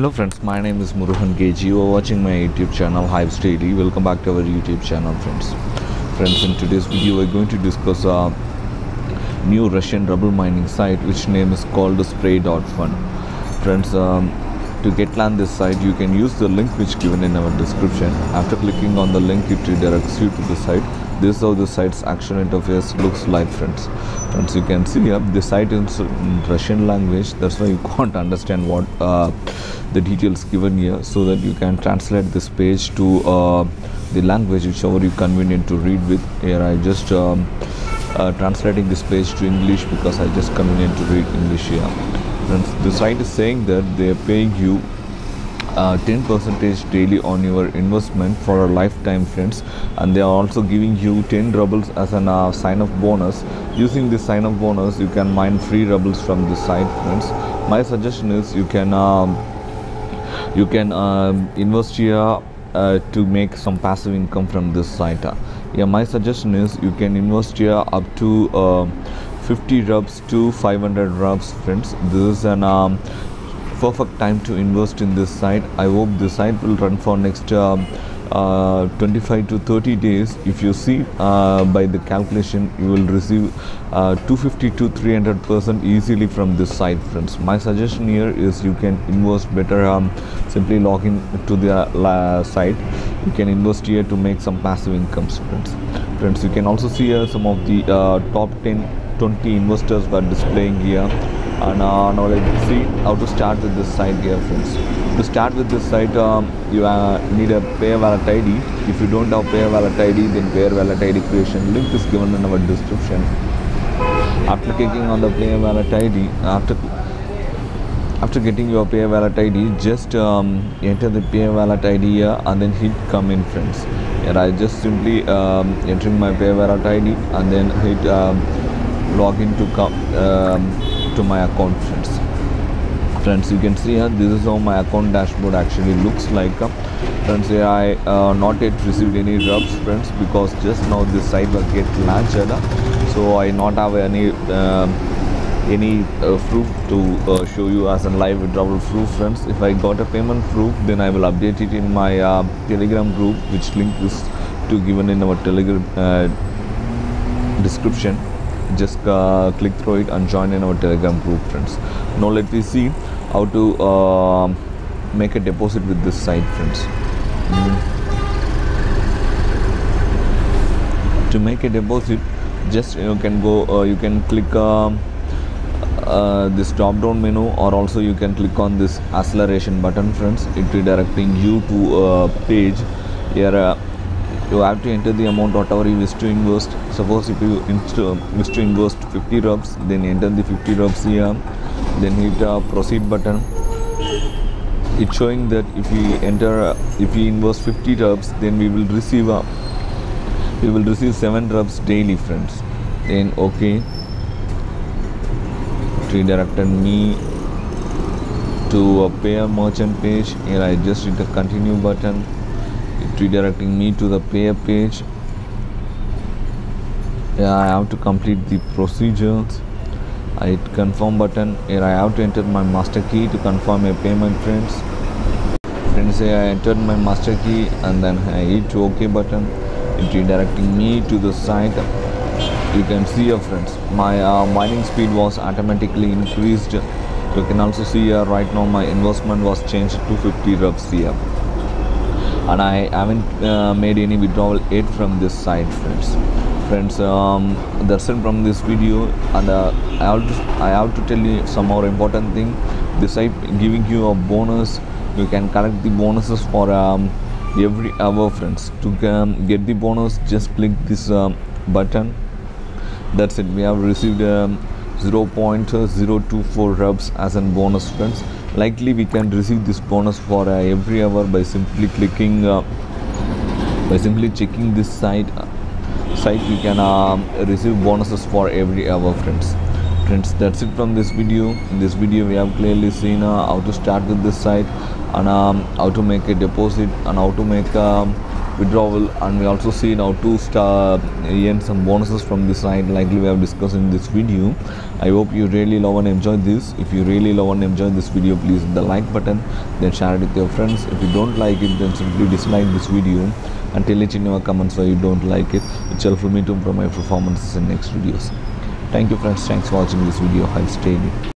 Hello friends, my name is Muruhan KG. You are watching my YouTube channel Hives Daily. Welcome back to our YouTube channel, friends. Friends, in today's video we're going to discuss a new Russian rubble mining site which name is called Spray.fun. Friends, to get land this site you can use the link which given in our description. After clicking on the link it redirects you to the site. This is how the site's action interface looks like, friends. Friends, you can see here the site is in Russian language. That's why you can't understand what the details given here, so that you can translate this page to the language whichever you convenient to read with. Here I just translating this page to English because I just convenient to read English here. Friends, the site is saying that they are paying you 10% daily on your investment for a lifetime, friends, and they are also giving you 10 rubles as an sign-up bonus. Using this sign-up bonus you can mine free rubles from the site, friends. My suggestion is you can invest here to make some passive income from this site. My suggestion is you can invest here up to 50 rubs to 500 rubs, friends. This is an perfect time to invest in this site. I hope the site will run for next 25 to 30 days. If you see by the calculation, you will receive 250 to 300% easily from this site, friends. My suggestion here is you can invest better. Simply log in to the site. You can invest here to make some passive incomes, friends. Friends, you can also see here some of the top 10-20 investors were displaying here. And now let's see how to start with this site here, friends. To start with this site, you need a Payer Wallet ID. If you don't have Payer Wallet ID, then Payer Wallet ID creation link is given in our description. After clicking on the Payer Wallet ID, after getting your Payer Wallet ID, just enter the Payer Wallet ID here and then hit come in, friends. Here I just simply entering my Payer Wallet ID and then hit login to come to my account, friends. Friends, you can see here this is how my account dashboard actually looks like. Friends, here I not yet received any rubs, friends, because just now this site will get launched, so I not have any proof to show you as a live withdrawal proof, friends. If I got a payment proof, then I will update it in my Telegram group, which link is to given in our Telegram description. Just click through it and join in our Telegram group, friends. Now let me see how to make a deposit with this site, friends. To make a deposit, just you can go you can click this drop down menu, or also you can click on this acceleration button, friends. It redirecting you to a page. Here you have to enter the amount whatever you wish to invest. Suppose if you wish to invest 50 rubs, then enter the 50 rubs here, then hit proceed button. It's showing that if we invest 50 rubs, then we will receive 7 rubs daily, friends. Then okay, it redirected me to a payer merchant page. Here I just hit the continue button. Redirecting me to the payer page. I have to complete the procedures. I hit confirm button. Here I have to enter my master key to confirm a payment, friends. Friends, here I entered my master key and then I hit OK button. It redirecting me to the site. You can see here, friends, my mining speed was automatically increased. You can also see here right now my investment was changed to 50 rubs here. And I haven't made any withdrawal yet from this site, friends. Friends, that's it from this video. And I have to tell you some more important thing. This site giving you a bonus. You can collect the bonuses for every hour, friends. To get the bonus, just click this button. That's it. We have received 0.024 rubs as a bonus, friends. Likely we can receive this bonus for every hour by simply clicking by simply checking this site we can receive bonuses for every hour, friends. That's it from this video. In this video we have clearly seen how to start with this site, and how to make a deposit, and how to make withdrawal, and we also see now 2-star earn some bonuses from this site, likely we have discussed in this video. I hope you really love and enjoy this. If you really love and enjoy this video, please hit the like button, then share it with your friends. If you don't like it, then simply dislike this video and tell it in your comments why you don't like it, which will help me to improve my performances in next videos. Thank you friends, thanks for watching this video. I'll stay in it.